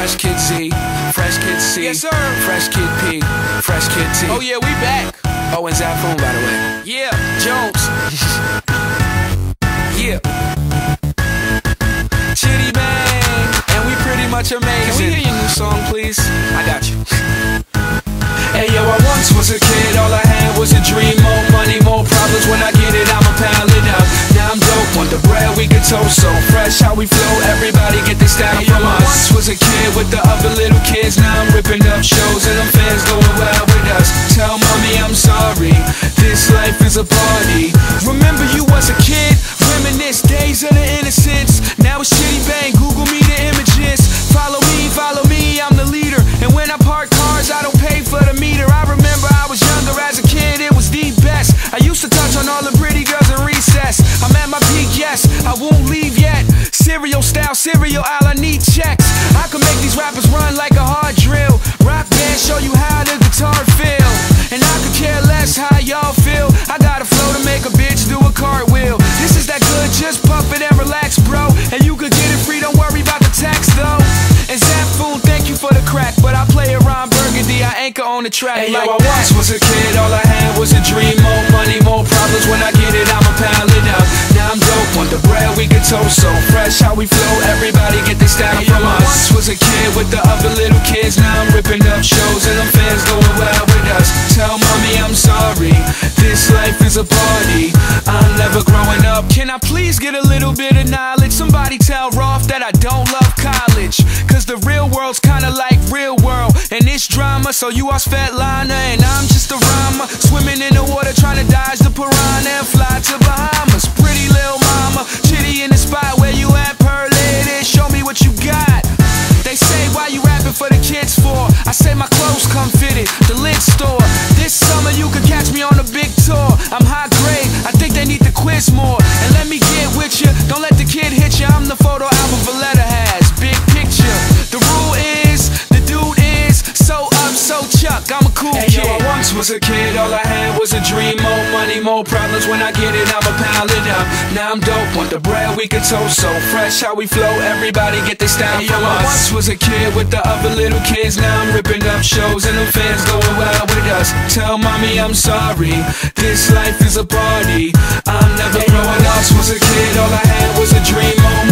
Fresh Kid Z, Fresh Kid C, Yes, sir. Fresh Kid P, Fresh Kid T. Oh yeah, we back. Oh, and Zafoon, by the way. Yeah, Jones. Yeah. Chitty Bang, and we pretty much amazing. Can we hear your new song, please? I got you. Hey yo, I once was a kid, all I had was a dream. More money, more problems, when I get it, I'ma pile it up. Now I'm dope, want the bread, we can toast. So fresh how we flow, everybody get this style from us. I once was a kid with the other little kids. Now I'm ripping up shows and them fans going wild with us. Tell mommy I'm sorry, this life is a party. Remember you was a kid, reminisce days of the innocence. Now it's Chitty Bang, Google me the images. Follow me, I'm the leader. And when I park cars, I don't pay for the meter. I remember I was younger as a kid, it was the best. I used to touch on all the pretty girls in recess. I'm at my peak, yes, I won't leave yet. Cereal style, cereal aisle, I need checks. I can make these rappers run like a hard drill. Rock band, show you how the guitar feel. And I could care less how y'all feel. I got a flow to make a bitch do a cartwheel. This is that good, just pump it and relax, bro. And you could get it free, don't worry about the tax though. And Zafoon, thank you for the crack, but I play around Burgundy, I anchor on the track. Hey, like yo, I once was a kid, all I had was a dream. More money, more problems, when I get it, I'ma pile it up. Now I'm dope, want the bread, we can toast. So fresh how we flow, everybody get this style from us. I once was a kid with the other little kids. Now I'm ripping up shows and them fans going wild with us. Tell mommy I'm sorry, this life is a party. I'm never growing up. Can I please get a little bit of knowledge? Somebody tell Rolf that I don't love college, cause the real world's kinda like real world, and it's drama. So you are Svetlana and I'm just a rhymer, swimming in the water trying to dodge the piranha and fly to Bahamas. Pretty little mama, Chitty in the spot where you at, per lady, show me what you got. They say why you rapping for the kids for? I say my clothes come fitted, the lid store. This summer you could catch me on a big tour. I'm high grade, I think they need to quiz more. And let me get with you, don't let the kid hit you. I'm the photo album Valletta has, big picture. The rule is, the dude is so up, so Chuck, I'm a cool kid. Yo, I once was a kid, all I had was a dream. More money, more problems, when I get it, I'ma pile it up. Now I'm dope, want the bread, we can toast. So fresh how we flow, everybody get this style from us. I once was a kid with the other little kids. Now I'm ripping up shows and them fans going wild with us. Tell mommy I'm sorry, this life is a party. I'm never growing up. I once was a kid, all I had was a dream. More